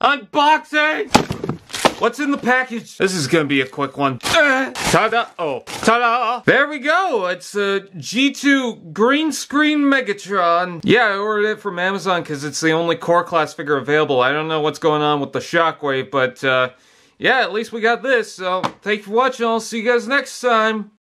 Unboxing! What's in the package? This is gonna be a quick one. Ta-da! Oh, ta-da! There we go! It's a G2 green screen Megatron. Yeah, I ordered it from Amazon because it's the only core class figure available. I don't know what's going on with the Shockwave, but yeah, at least we got this. So, thank you for watching. I'll see you guys next time.